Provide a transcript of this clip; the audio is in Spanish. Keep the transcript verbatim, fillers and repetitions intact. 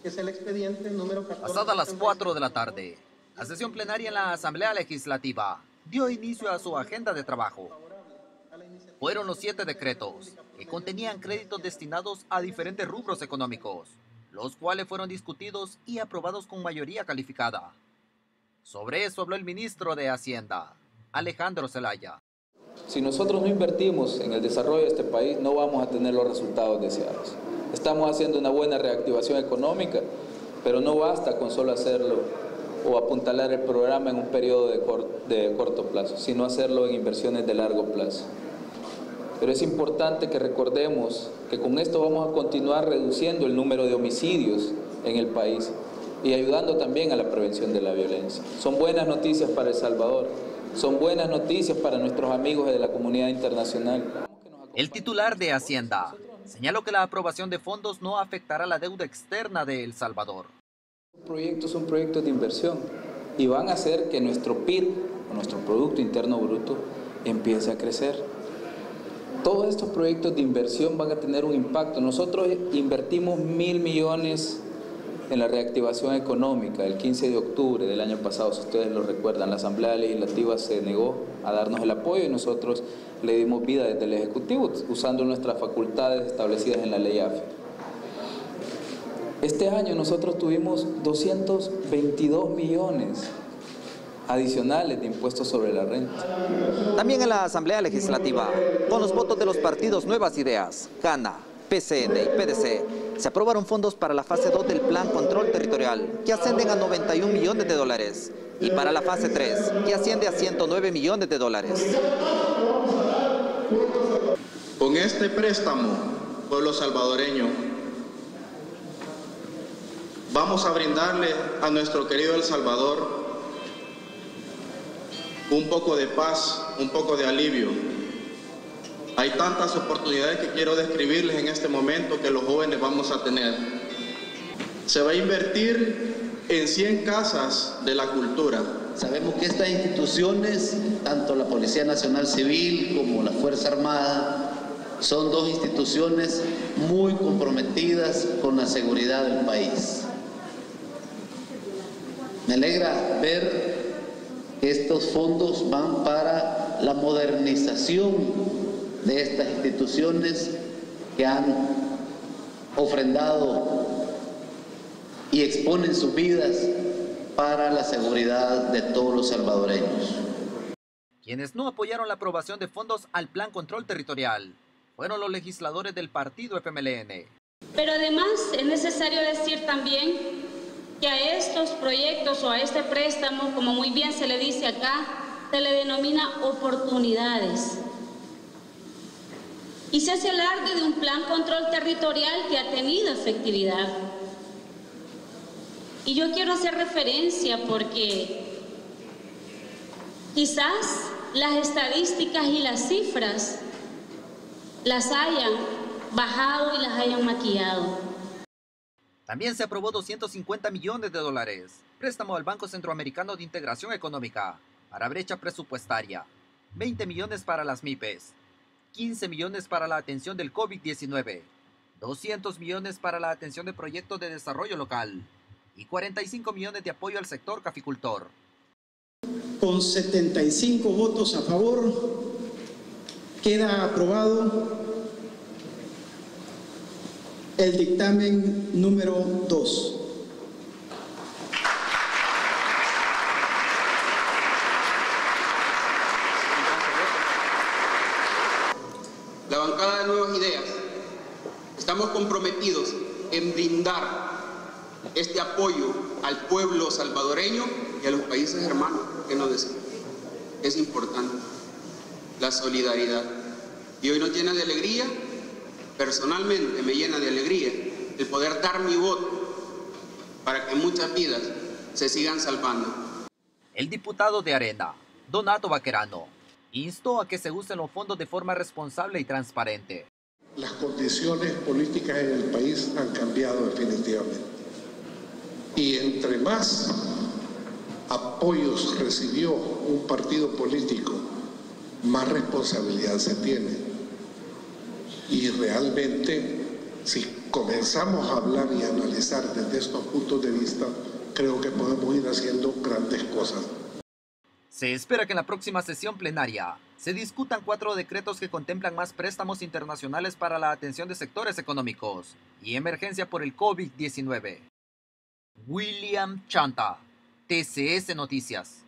que es el expediente número catorce. Pasadas las cuatro de la tarde, la sesión plenaria en la Asamblea Legislativa dio inicio a su agenda de trabajo. Fueron los siete decretos que contenían créditos destinados a diferentes rubros económicos, los cuales fueron discutidos y aprobados con mayoría calificada. Sobre eso habló el ministro de Hacienda, Alejandro Zelaya. Si nosotros no invertimos en el desarrollo de este país, no vamos a tener los resultados deseados. Estamos haciendo una buena reactivación económica, pero no basta con solo hacerlo o apuntalar el programa en un periodo de, cor de corto plazo, sino hacerlo en inversiones de largo plazo. Pero es importante que recordemos que con esto vamos a continuar reduciendo el número de homicidios en el país y ayudando también a la prevención de la violencia. Son buenas noticias para El Salvador, son buenas noticias para nuestros amigos de la comunidad internacional. El titular de Hacienda señaló que la aprobación de fondos no afectará la deuda externa de El Salvador. Los proyectos son proyectos de inversión y van a hacer que nuestro P I B, o nuestro Producto Interno Bruto, empiece a crecer. Todos estos proyectos de inversión van a tener un impacto. Nosotros invertimos mil millones en la reactivación económica el quince de octubre del año pasado, si ustedes lo recuerdan. La Asamblea Legislativa se negó a darnos el apoyo y nosotros le dimos vida desde el Ejecutivo, usando nuestras facultades establecidas en la ley A F E. Este año nosotros tuvimos doscientos veintidós millones adicionales de impuestos sobre la renta. También en la Asamblea Legislativa, con los votos de los partidos Nuevas Ideas, Gana, P C N y P D C, se aprobaron fondos para la fase dos del Plan Control Territorial, que ascienden a noventa y un millones de dólares, y para la fase tres, que asciende a ciento nueve millones de dólares. Con este préstamo, pueblo salvadoreño, vamos a brindarle a nuestro querido El Salvador un poco de paz, un poco de alivio. Hay tantas oportunidades que quiero describirles en este momento que los jóvenes vamos a tener. Se va a invertir en cien casas de la cultura. Sabemos que estas instituciones, tanto la Policía Nacional Civil como la Fuerza Armada, son dos instituciones muy comprometidas con la seguridad del país. Me alegra ver que estos fondos van para la modernización de estas instituciones que han ofrendado y exponen sus vidas para la seguridad de todos los salvadoreños. Quienes no apoyaron la aprobación de fondos al Plan Control Territorial fueron los legisladores del partido F M L N. Pero además es necesario decir también que a estos proyectos o a este préstamo, como muy bien se le dice acá, se le denomina oportunidades. Y se hace alarde de un plan control territorial que ha tenido efectividad. Y yo quiero hacer referencia porque quizás las estadísticas y las cifras las hayan bajado y las hayan maquillado. También se aprobó doscientos cincuenta millones de dólares, préstamo al Banco Centroamericano de Integración Económica para brecha presupuestaria, veinte millones para las M I P E S, quince millones para la atención del COVID diecinueve, doscientos millones para la atención de proyectos de desarrollo local y cuarenta y cinco millones de apoyo al sector caficultor. Con setenta y cinco votos a favor, queda aprobado el dictamen número dos. La bancada de Nuevas Ideas estamos comprometidos en brindar este apoyo al pueblo salvadoreño y a los países hermanos que nos decimos. Es importante la solidaridad y hoy nos llena de alegría, personalmente me llena de alegría el poder dar mi voto para que muchas vidas se sigan salvando. El diputado de Arena, Donato Vaquerano, instó a que se usen los fondos de forma responsable y transparente. Las condiciones políticas en el país han cambiado definitivamente. Y entre más apoyos recibió un partido político, más responsabilidad se tiene. Y realmente, si comenzamos a hablar y a analizar desde estos puntos de vista, creo que podemos ir haciendo grandes cosas. Se espera que en la próxima sesión plenaria se discutan cuatro decretos que contemplan más préstamos internacionales para la atención de sectores económicos y emergencia por el COVID diecinueve. William Chanta, T C S Noticias.